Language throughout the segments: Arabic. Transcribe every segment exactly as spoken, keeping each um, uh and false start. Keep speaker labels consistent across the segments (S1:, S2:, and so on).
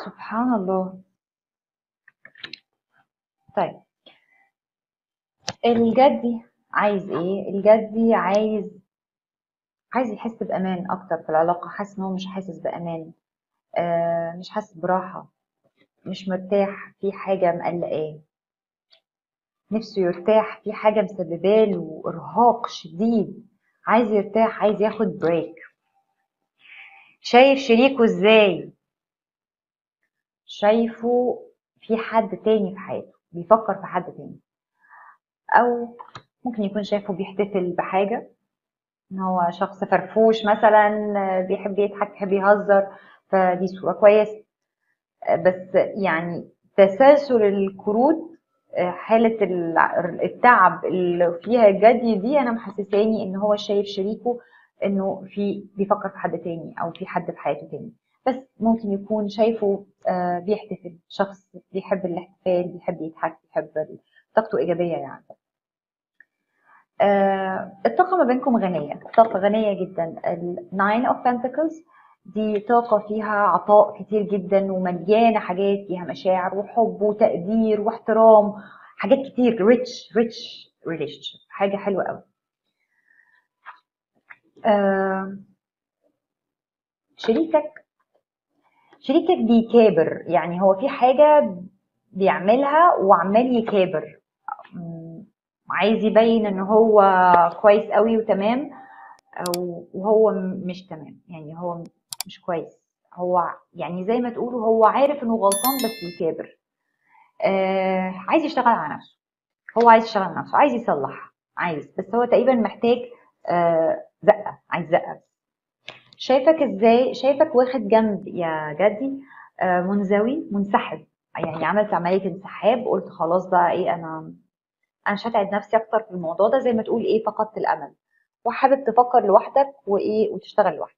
S1: سبحان الله. طيب، الجدي عايز ايه؟ الجدي عايز عايز يحس بامان اكتر في العلاقه. حاسس ان هو مش حاسس بامان، آه مش حاسس براحه، مش مرتاح في حاجه مقلقاه، نفسه يرتاح في حاجه مسبباله ارهاق شديد، عايز يرتاح، عايز ياخد بريك. شايف شريكه ازاي؟ شايفه في حد تاني في حياته، بيفكر في حد تاني، او ممكن يكون شايفه بيحتفل بحاجه، ان هو شخص فرفوش مثلا، بيحب يضحك، بيحب يهزر، فدي صورة كويسة. بس يعني تسلسل الكروت، حالة التعب اللي فيها الجدي دي انا محسساني ان هو شايف شريكه انه في بيفكر في حد تاني او في حد في حياته تاني. بس ممكن يكون شايفه بيحتفل، شخص بيحب الاحتفال، بيحب يضحك، بيحب طاقته ايجابية يعني. آه، الطاقة ما بينكم غنية، طاقة غنية جدا. ال Nine of Pentacles دي طاقة فيها عطاء كتير جدا ومليانة حاجات، فيها مشاعر وحب وتقدير واحترام، حاجات كتير. rich rich relationship، حاجة حلوة قوي. آه، شريكك شريكك بيكابر، يعني هو في حاجة بيعملها وعمال يكابر، م، عايز يبين ان هو كويس قوي وتمام، أو وهو مش تمام، يعني هو مش كويس. هو يعني زي ما تقولوا هو عارف انه غلطان بس بيكابر. آه عايز يشتغل على نفسه، هو عايز يشتغل على نفسه، عايز يصلح، عايز، بس هو تقريبا محتاج آه زقة، عايز زقة. شايفك ازاي؟ شايفك واخد جنب يا جدي، آه منزوي، منسحب، يعني عملت عملية انسحاب، قلت خلاص بقى ايه، انا انا مش هتعب نفسي اكتر في الموضوع ده، زي ما تقول ايه، فقدت الامل، وحابب تفكر لوحدك وايه وتشتغل لوحدك.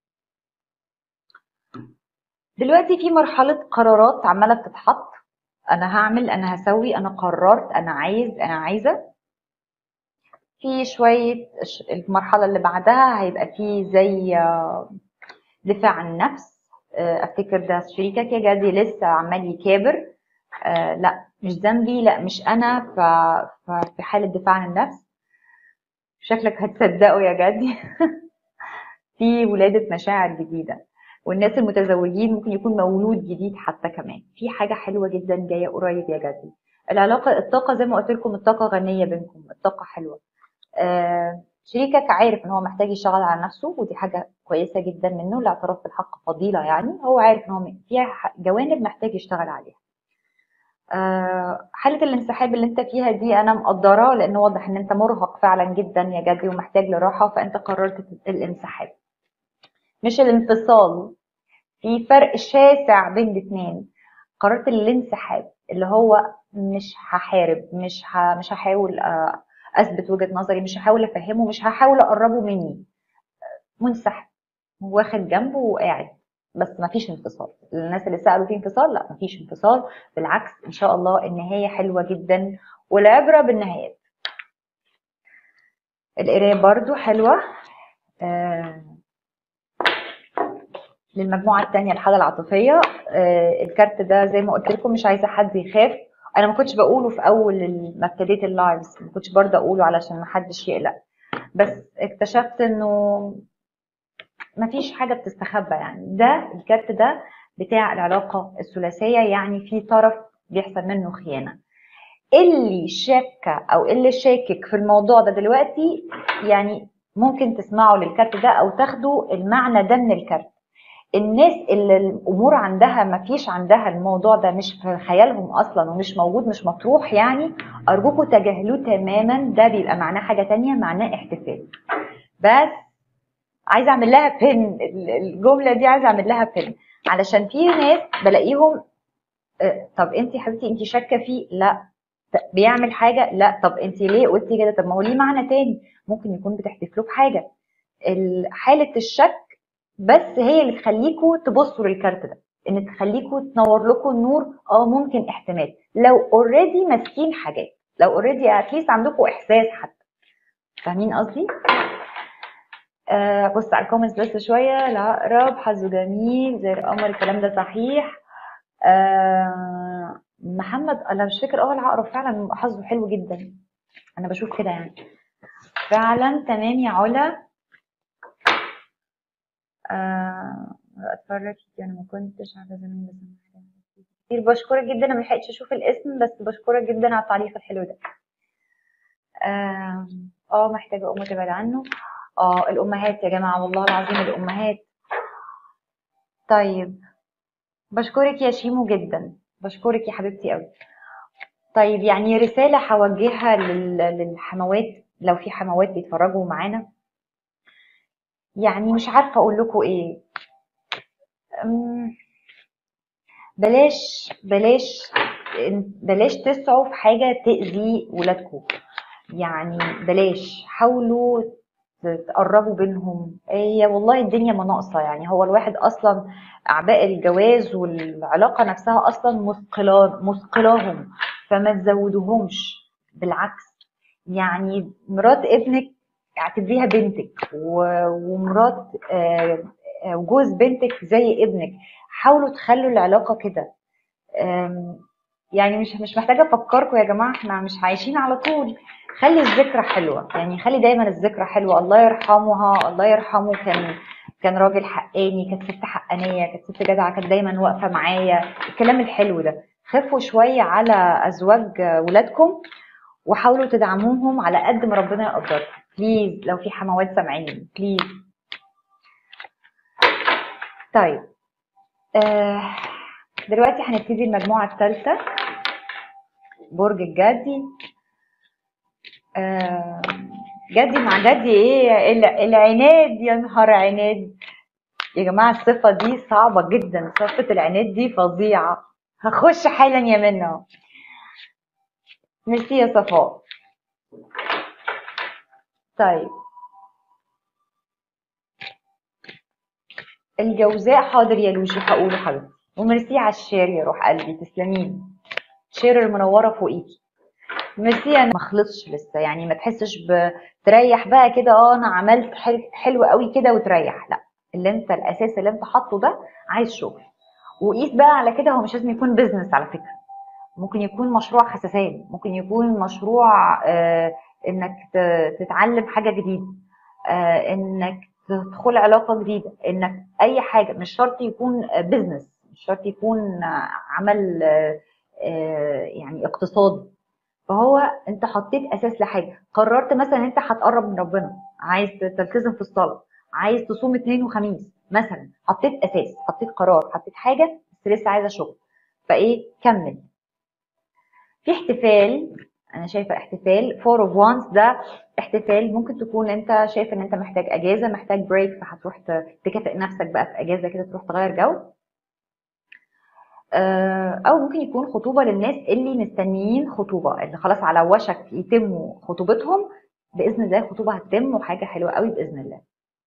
S1: دلوقتي في مرحلة قرارات عمالة بتتحط، انا هعمل، انا هسوي، انا قررت، انا عايز، انا عايزة. في شوية المرحلة اللي بعدها هيبقى في زي دفاع عن النفس. افتكر ده شريكك يا جدي لسه عمال يكابر، آه لا مش ذنبي، لا مش انا، ففي حالة دفاع عن النفس. شكلك هتصدقوا يا جدي. في ولادة مشاعر جديدة، والناس المتزوجين ممكن يكون مولود جديد حتى كمان، في حاجة حلوة جدا جاية قريب يا جدي. العلاقة، الطاقة زي ما قلت لكم، الطاقة غنية بينكم، الطاقة حلوة. آه شريكك عارف ان هو محتاج يشتغل على نفسه، ودي حاجة كويسة جدا منه، الاعتراف بالحق فضيلة، يعني هو عارف ان هو فيها جوانب محتاج يشتغل عليها. آه حالة الانسحاب اللي انت فيها دي انا مقدرة، لان واضح ان انت مرهق فعلا جدا يا جدي ومحتاج لراحة، فانت قررت الانسحاب مش الانفصال. في فرق شاسع بين الاثنين. قررت الانسحاب، اللي هو مش هحارب، مش ه... مش هحاول اثبت وجهة نظري، مش هحاول افهمه، مش هحاول اقربه مني. منسحب، واخد جنبه وقاعد. بس مفيش انفصال. الناس اللي سألوا في انفصال، لا مفيش انفصال، بالعكس ان شاء الله النهاية حلوة جدا، والعبرة بالنهايات. القراية برضو حلوة. آه للمجموعة التانية، الحالة العاطفية. آه الكارت ده زي ما قلت لكم مش عايزة حد يخاف. انا ما كنتش بقوله في اول ما ابتديت اللايفز، ما كنتش برضه اقوله علشان ما حدش يقلق، بس اكتشفت انه ما فيش حاجة بتستخبى. يعني ده الكارت ده بتاع العلاقة الثلاثية، يعني في طرف بيحصل منه خيانة. اللي شاكة او اللي شاكك في الموضوع ده دلوقتي، يعني ممكن تسمعوا للكارت ده او تاخدوا المعنى ده من الكارت. الناس اللي الامور عندها ما فيش عندها الموضوع ده، مش في خيالهم اصلا ومش موجود، مش مطروح، يعني ارجوكوا تجاهلوه تماما. ده بيبقى معناه حاجة تانية، معناه احتفال. بس عايزه اعمل لها بن، الجمله دي عايزه اعمل لها بن، علشان في ناس بلاقيهم آه، طب انت يا حبيبتي انت شاكه فيه؟ لا. بيعمل حاجه؟ لا. طب انت ليه قلتي كده؟ طب ما هو ليه معنى تاني، ممكن يكون بتحتفلوا بحاجه. حاله الشك بس هي اللي تخليكوا تبصوا للكارت ده، ان تخليكوا تنور لكم النور. اه ممكن احتمال، لو اوريدي ماسكين حاجات، لو اوريدي اتليست عندكم احساس حتى. فاهمين قصدي؟ آه بص على الكومنتس بس شويه. العقرب حظه جميل زي القمر، الكلام ده صحيح. آه محمد، انا مش فاكر. اه العقرب فعلا حظه حلو جدا، انا بشوف كده يعني. فعلا تمام يا علا. آه اتفرج، انا ما كنتش عارفه زمان بس أنا كتير. بشكرك جدا، انا ملحقتش اشوف الاسم بس بشكرك جدا على التعليق الحلو ده. اه آه، محتاجه ام تبعد عنه. اه الامهات يا جماعه، والله العظيم الامهات. طيب بشكرك يا شيمو جدا، بشكرك يا حبيبتي قوي. طيب يعني رساله هوجهها لل- للحموات، لو في حموات بيتفرجوا معانا، يعني مش عارفه اقول لكم ايه. أم، بلاش بلاش بلاش تسعوا في حاجه تاذي ولادكم. يعني بلاش، حاولوا تقربوا بينهم. هي والله الدنيا ما ناقصه، يعني هو الواحد اصلا اعباء الجواز والعلاقه نفسها اصلا مثقلان مثقلاهم، فما تزودوهمش. بالعكس، يعني مرات ابنك اعتبريها بنتك، و- ومرات آه، آه، وجوز بنتك زي ابنك. حاولوا تخلوا العلاقه كده. آم، يعني مش مش محتاجه افكركم يا جماعه، احنا مش عايشين على طول. خلي الذكرى حلوه، يعني خلي دايما الذكرى حلوه. الله يرحمها، الله يرحمه، كان كان راجل حقاني، كانت ست حقانيه، كانت ست جدعه، كانت دايما واقفه معايا. الكلام الحلو ده. خفوا شويه على ازواج ولادكم، وحاولوا تدعموهم على قد ما ربنا يقدركم. بليز، لو في حموات سامعين بليز. طيب آه دلوقتي هنبتدي المجموعه الثالثه، برج الجدي. آه، جدي مع جدي ايه؟ الع- العناد، يا نهار عناد. يا جماعة الصفة دي صعبة جدا، صفة العناد دي فظيعة. هخش حالا يا منى. ميرسي يا صفاء. طيب الجوزاء، حاضر يا لوشي هقوله حبيبتي. وميرسي على الشير يا روح قلبي، تسلمين. شير المنورة فوقيكي. ميرسي. انا ما خلصش لسه، يعني ما تحسش بتريح بقى كده. اه انا عملت حلو, حلو قوي كده وتريح، لا. اللي انت الاساس اللي انت حاطه ده عايز شغل. وقيس بقى على كده، هو مش لازم يكون بيزنس على فكرة. ممكن يكون مشروع خسسان، ممكن يكون مشروع آه انك ت- تتعلم حاجة جديدة، آه انك تدخل علاقة جديدة، انك اي حاجة. مش شرط يكون بيزنس، مش شرط يكون آه، عمل آه آه يعني اقتصادي. فهو انت حطيت اساس لحاجة. قررت مثلا انت هتقرب من ربنا، عايز تلتزم في الصلاة، عايز تصوم اثنين وخميس مثلا. حطيت اساس، حطيت قرار، حطيت حاجة، بس لسه عايزة شغل. فايه، كمل. في احتفال، انا شايفه احتفال فور اوف وانس ده. احتفال ممكن تكون انت شايف ان انت محتاج اجازه، محتاج بريك، فهتروح ت- تكافئ نفسك بقى في اجازه كده، تروح تغير جو. آه، او ممكن يكون خطوبه للناس اللي مستنيين خطوبه، اللي خلاص على وشك يتموا خطوبتهم. باذن الله الخطوبه هتتم، وحاجه حلوه قوي باذن الله.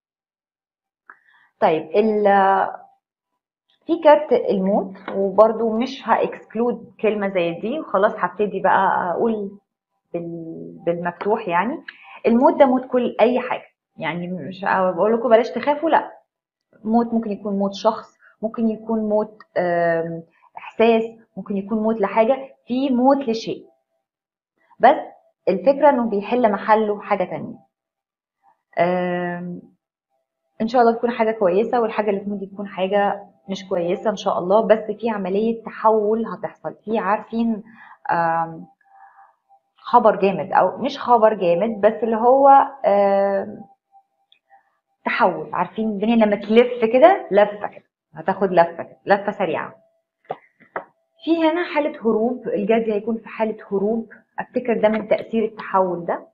S1: طيب ال- في كارت الموت، وبرده مش هاكسكلود كلمه زي دي، وخلاص هبتدي بقى اقول بال- بالمفتوح يعني. الموت ده موت كل اي حاجه، يعني مش بقول لكم بلاش تخافوا، لا. موت ممكن يكون موت شخص، ممكن يكون موت آم، احساس، ممكن يكون موت لحاجه، في موت لشيء. بس الفكره انه بيحل محله حاجه تانية. آم، ان شاء الله تكون حاجه كويسه، والحاجه اللي تموت دي تكون حاجه مش كويسه ان شاء الله. بس في عمليه تحول هتحصل، في عارفين آم، خبر جامد او مش خبر جامد، بس اللي هو آم، تحول. عارفين الدنيا لما تلف كده لفه كده، هتاخد لفه كده، لفه سريعه. في هنا حاله هروب، الجدي هيكون في حاله هروب. افتكر ده من تاثير التحول ده.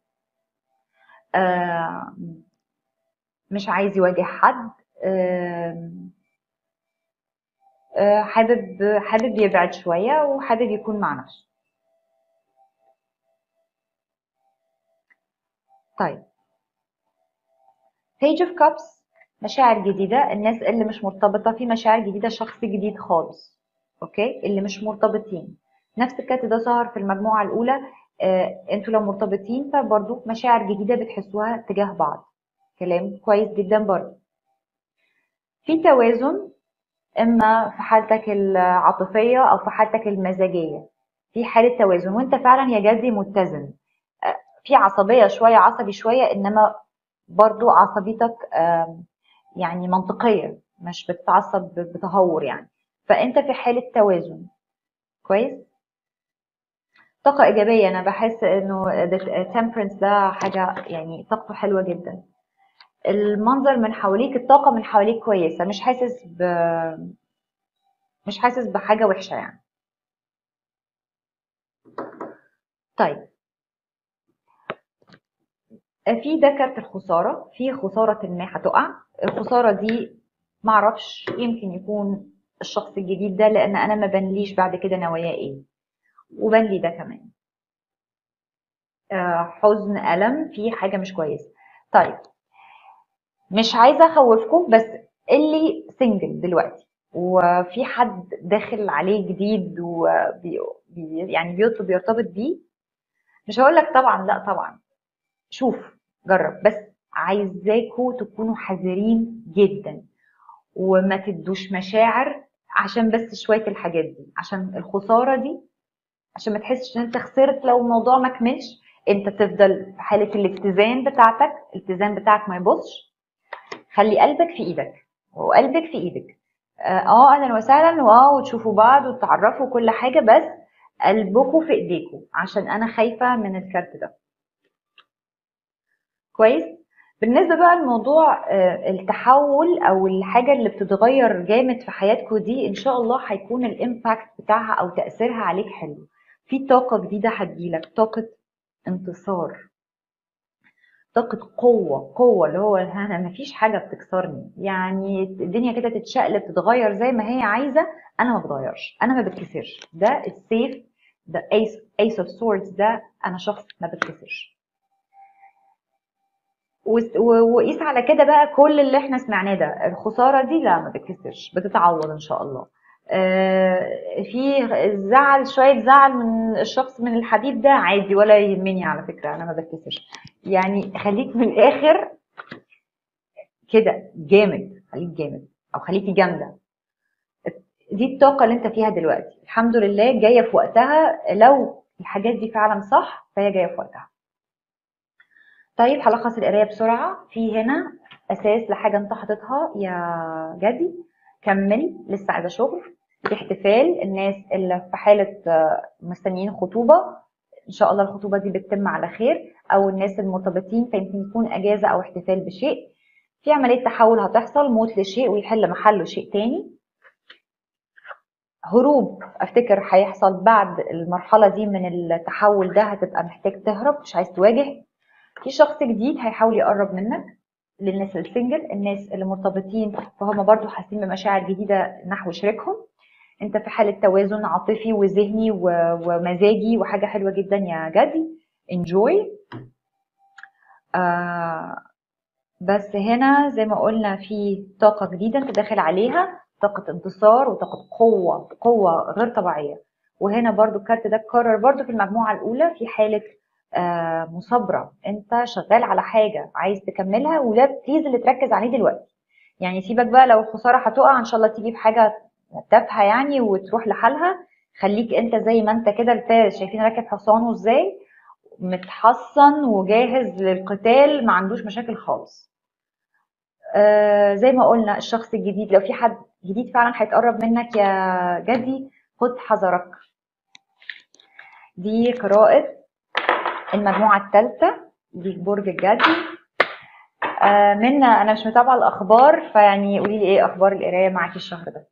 S1: آه، مش عايز يواجه حد. آه، آه، حابب حابب يبعد شويه، وحابب يكون مع نفسه. طيب Page of Cups، مشاعر جديدة. الناس اللي مش مرتبطة في مشاعر جديدة، شخص جديد خالص. اوكي، اللي مش مرتبطين. نفس الكات ده ظهر في المجموعة الأولى. آه، انتوا لو مرتبطين فبرضو مشاعر جديدة بتحسوها تجاه بعض. كلام كويس جدا برضو. في توازن. اما في حالتك العاطفيه او في حالتك المزاجيه، في حاله توازن. وانت فعلا يا جدي متزن، آه، في عصبيه شويه، عصبي شويه، انما برضو عصبيتك آم، يعني منطقيه، مش بتتعصب بتهور يعني. فانت في حاله توازن كويس. طاقة إيجابية، أنا بحس إنه التمبرنس ده حاجة يعني طاقته حلوة جدا. المنظر من حواليك، الطاقة من حواليك كويسة، مش حاسس ب مش حاسس بحاجة وحشة يعني. طيب، في ده كارت الخسارة، في خسارة ما هتقع. الخسارة دي معرفش، يمكن يكون الشخص الجديد ده، لأن أنا ما بنليش بعد كده نواياه إيه، وبنلي ده كمان. آه، حزن، ألم، في حاجة مش كويسة. طيب، مش عايزة أخوفكم، بس اللي سنجل دلوقتي وفي حد داخل عليه جديد وبي بي يعني بيطلب يرتبط بيه، مش هقولك طبعا لا طبعا، شوف، جرب، بس عايزاكوا تكونوا حذرين جدا، وما تدوش مشاعر عشان بس شوية الحاجات دي، عشان الخسارة دي، عشان ما تحسش ان انت خسرت لو الموضوع ما كملش. انت تفضل في حالة الاتزان بتاعتك، الاتزان بتاعك ما يبصش. خلي قلبك في ايدك، وقلبك في ايدك. اه آه، اهلا وسهلا، واو، وتشوفوا بعض وتتعرفوا كل حاجه، بس قلبكم في ايديكم، عشان انا خايفه من الكارت ده. كويس. بالنسبه بقى لموضوع آه، التحول او الحاجه اللي بتتغير جامد في حياتكم دي، ان شاء الله هيكون الامباكت بتاعها او تاثيرها عليك حلو. في طاقه جديده هتجيلك، طاقه انتصار، طاقة قوة، قوة اللي هو أنا مفيش حاجة بتكسرني، يعني الدنيا كده تتشقلب تتغير زي ما هي عايزة، أنا ما بتغيرش، أنا ما بتكسرش. ده السيف، ده ايس ايس اوف سوردز، ده أنا شخص ما بتكسرش. وس- و- وقيس على كده بقى كل اللي احنا سمعناه ده، الخسارة دي لا ما بتكسرش، بتتعوض إن شاء الله. آه، في زعل، شوية زعل من الشخص من الحبيب ده عادي، ولا يهمني على فكرة، أنا ما بتكسرش. يعني خليك من الآخر كده جامد، خليك جامد او خليكي جامده. دي الطاقه اللي انت فيها دلوقتي، الحمد لله جايه في وقتها، لو الحاجات دي فعلا صح فهي جايه في وقتها. طيب، هلخص القرايه بسرعه. في هنا اساس لحاجه انت حاططها يا جدي، كمل، لسه عايزه شغل. في احتفال، الناس اللي في حاله آه، مستنيين خطوبه، ان شاء الله الخطوبه دي بتتم على خير، او الناس المرتبطين فيمكن يكون اجازه او احتفال بشيء. في عمليه تحول هتحصل، موت لشيء ويحل محله شيء تاني. هروب، افتكر هيحصل بعد المرحله دي من التحول ده، هتبقى محتاج تهرب، مش عايز تواجه. في شخص جديد هيحاول يقرب منك. للناس السنجل، الناس اللي مرتبطين فهم برضو حاسين بمشاعر جديده نحو شريكهم. انت في حاله توازن عاطفي وذهني و- ومزاجي، وحاجه حلوه جدا يا جدي. انجوي. آه بس هنا زي ما قلنا في طاقة جديدة انت داخل عليها، طاقة انتصار وطاقة قوة، قوة غير طبيعية. وهنا برضو الكارت ده اتكرر برضو في المجموعة الأولى، في حالة آه مثابرة، انت شغال على حاجة عايز تكملها، وده بليز اللي تركز عليه دلوقتي. يعني سيبك بقى لو الخسارة هتقع، ان شاء الله تيجي بحاجة تافهة يعني وتروح لحالها. خليك انت زي ما انت كده، الفارس شايفين راكب حصانه ازاي، متحصن وجاهز للقتال، ما عندوش مشاكل خالص. آه زي ما قلنا الشخص الجديد، لو في حد جديد فعلا هيتقرب منك يا جدي، خد حذرك. دي قراءة المجموعة الثالثة، دي برج الجدي. آه منا، انا مش متابعة الاخبار، فيعني قولي لي ايه اخبار القراية معاكي الشهر ده.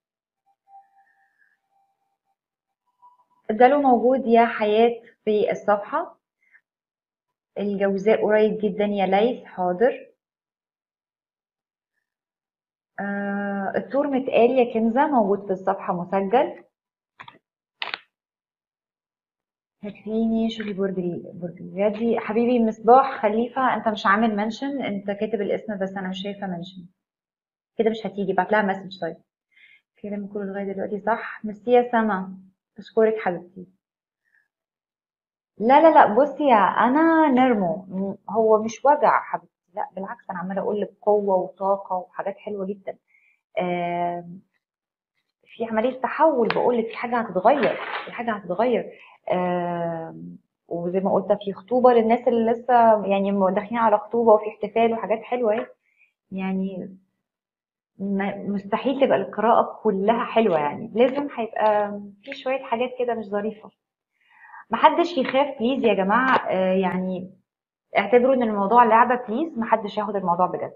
S1: ده له موجود يا حياة في الصفحة. الجوزاء قريب جدا يا ليث، حاضر. آه التور متقال يا كنزة، موجود في الصفحة مسجل. هتلاقيني شوفي برج ال- برج الجدي حبيبي مصباح خليفة، انت مش عامل منشن، انت كاتب الاسم بس انا مش شايفة منشن. كده مش هتيجي، بعت لها مسج. طيب، كلام كله لغاية دلوقتي صح. ميرسي يا سما، اشكرك حبيبتي. لا لا لا، بصي يا انا نرمو، م- هو مش وجع حبيبتي، لا بالعكس، انا عمالة اقول لك قوة وطاقة وحاجات حلوة جدا. آم، في عمليه تحول، بقول لك في حاجه هتتغير، في حاجه هتتغير. آه وزي ما قلت في خطوبه للناس اللي لسه يعني داخلين على خطوبه، وفي احتفال وحاجات حلوه اهي. يعني مستحيل تبقى القراءه كلها حلوه، يعني لازم هيبقى في شويه حاجات كده مش ظريفه. محدش يخاف بليز يا جماعه. آه يعني اعتبروا ان الموضوع لعبه بليز، محدش ياخد الموضوع بجد.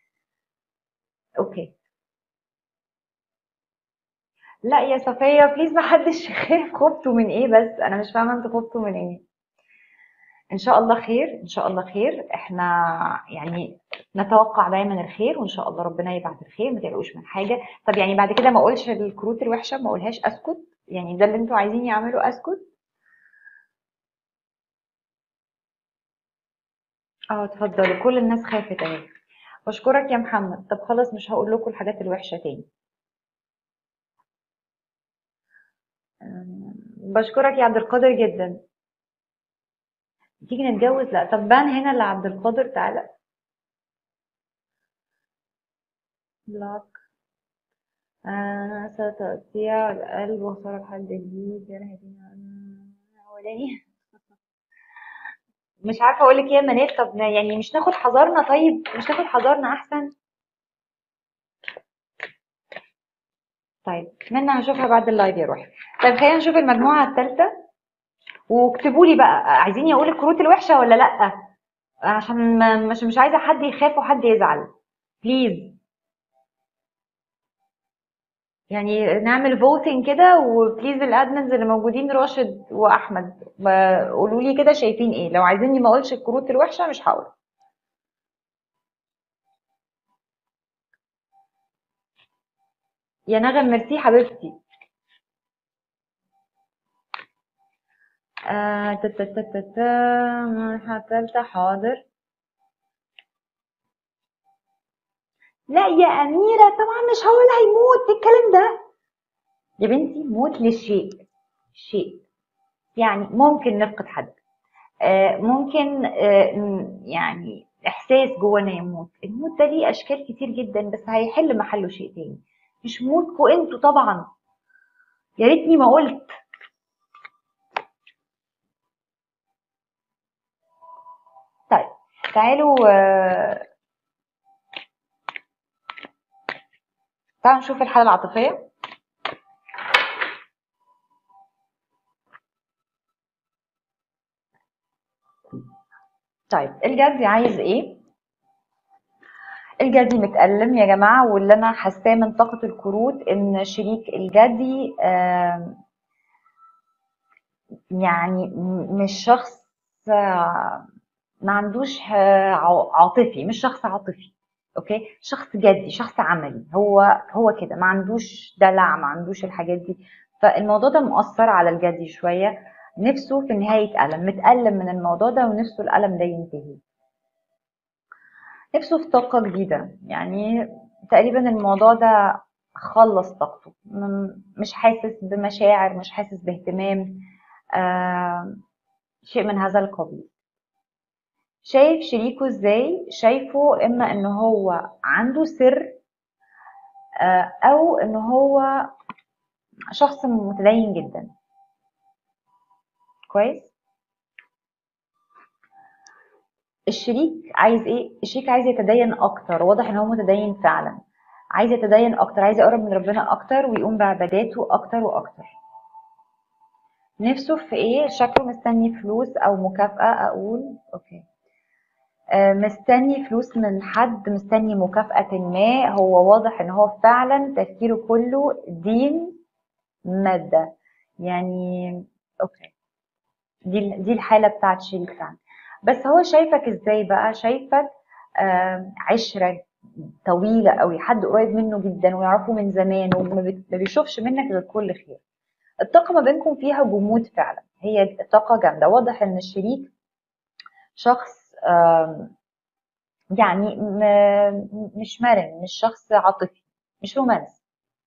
S1: اوكي. لا يا صفية بليز، ما حدش يخاف. خفتوا من ايه بس؟ انا مش فاهمة انتوا خفتوا من ايه. ان شاء الله خير، ان شاء الله خير. احنا يعني نتوقع دايما الخير، وان شاء الله ربنا يبعت الخير، ما تقلقوش من حاجة. طب يعني بعد كده ما اقولش الكروت الوحشة، ما اقولهاش، اسكت؟ يعني ده اللي انتوا عايزين يعملوا، اسكت؟ اه اتفضلوا، كل الناس خافت اهي. بشكرك يا محمد. طب خلاص مش هقول لكم الحاجات الوحشة تاني. أم، بشكرك يا عبد القادر جدا. تيجي نتجوز؟ لا. طب بان هنا اللي عبد القادر، تعالى. لا. آه ستقطيع القلب وخسارة حد جديد يا نهدينا أولاني. مش عارفة أقولك إيه يا منال. طب يعني مش ناخد حذرنا؟ طيب مش ناخد حذرنا أحسن. طيب منا هشوفها بعد اللايف يا روحي. طيب خلينا نشوف المجموعة الثالثة، واكتبوا لي بقى عايزين يقول الكروت الوحشة ولا لأ، عشان ما- مش مش عايزة حد يخاف وحد يزعل. بليز يعني نعمل فوتنج كده، وبليز الادمنز اللي موجودين راشد واحمد قولوا لي كده شايفين ايه. لو عايزيني ما اقولش الكروت الوحشه مش هقول. يا نغم ميرسي حبيبتي. آه تا تا تا تا تا مرحلة تالتة، حاضر. لا يا أميرة طبعا مش هقول هيموت الكلام ده يا بنتي. موت للشيء، شيء يعني ممكن نفقد حد، آه ممكن آه م- يعني إحساس جوانا يموت. الموت ده ليه أشكال كتير جدا، بس هيحل محله شيء تاني، مش موتكوا انتوا طبعا. يا ريتني ما قلت. طيب تعالوا آه تعالوا نشوف الحالة العاطفية. طيب الجدي عايز ايه؟ الجدي متألم يا جماعة، واللي انا حاساه من طاقة الكروت ان شريك الجدي آه يعني م- مش شخص آه ما عندوش آه، عا- عاطفي، مش شخص عاطفي. اوكي، شخص جدي، شخص عملي. هو هو كده، ما عندوش دلع، ما عندوش الحاجات دي. فالموضوع ده مؤثر على الجدي شوية. نفسه في النهاية ألم، متألم من الموضوع ده، ونفسه الألم ده ينتهي. نفسه في طاقة جديدة، يعني تقريبا الموضوع ده خلص طاقته، م- مش حاسس بمشاعر، مش حاسس باهتمام، آه شيء من هذا القبيل. شايف شريكه ازاي؟ شايفه اما ان هو عنده سر، آه او ان هو شخص متدين جدا. كويس. الشريك عايز ايه؟ الشريك عايز يتدين اكتر، واضح ان هو متدين فعلا. عايز يتدين اكتر، عايز يقرب من ربنا اكتر، ويقوم بعباداته اكتر واكتر. نفسه في ايه؟ شكله مستني فلوس او مكافأة. اقول اوكي. آه، مستني فلوس من حد، مستني مكافأة ما. هو واضح ان هو فعلا تفكيره كله دين، مادة يعني. اوكي، دي دي الحالة بتاعت شريك فعلا. بس هو شايفك ازاي بقى؟ شايفك آه، عشرة طويلة قوي، حد قريب منه جدا ويعرفه من زمان، وما بت- ما بيشوفش منك غير كل خير. الطاقة ما بينكم فيها جمود فعلا، هي طاقة جامدة. واضح ان الشريك شخص آم، يعني م- مش مرن، مش شخص عاطفي، مش رومانسي،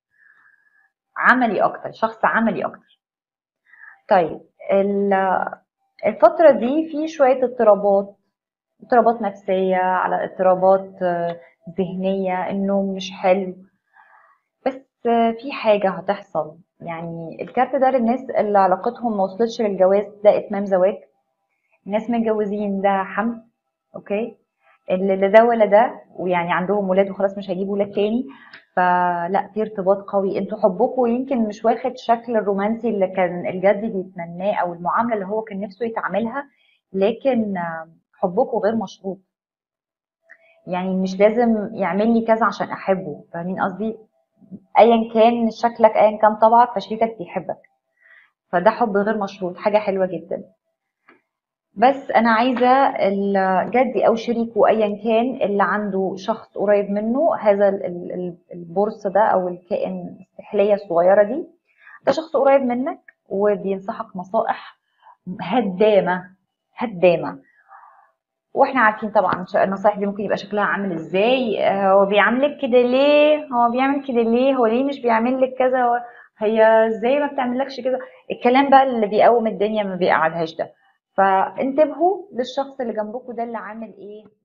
S1: عملي اكتر، شخص عملي اكتر. طيب ال- الفترة دي في شوية اضطرابات، اضطرابات نفسية على اضطرابات آه، ذهنية، النوم مش حلو. بس في حاجة هتحصل. يعني الكارت ده للناس اللي علاقتهم ما وصلتش للجواز، ده اتمام زواج. الناس متجوزين ده حمل. اوكي. اللي لا ده ولا ده، ويعني عندهم ولاد وخلاص مش هيجيبوا ولاد تاني. فلا، في ارتباط قوي. انتوا حبكم يمكن مش واخد شكل الرومانسي اللي كان الجدي بيتمناه او المعامله اللي هو كان نفسه يتعاملها، لكن آه، حبكم غير مشروط. يعني مش لازم يعمل لي كذا عشان احبه، فاهمين قصدي؟ ايا كان شكلك، ايا كان طبعك، فشريكك بيحبك. فده حب غير مشروط، حاجه حلوه جدا. بس انا عايزه ال- جدي او شريكه ايا كان اللي عنده شخص قريب منه، هذا ال- ال- ال- البورصه ده او الكائن السحليه الصغيره دي، ده شخص قريب منك وبينصحك نصائح هدامه هدامه. واحنا عارفين طبعا ش- النصائح دي ممكن يبقى شكلها عامل ازاي. آه، هو بيعملك كده ليه؟ هو بيعمل كده ليه؟ هو ليه مش بيعمل لك كذا؟ هو- هي ازاي ما بتعملكش كده؟ الكلام بقى اللي بيقوم الدنيا ما بيقعدهاش ده. فانتبهوا للشخص اللي جنبكم ده اللي عامل ايه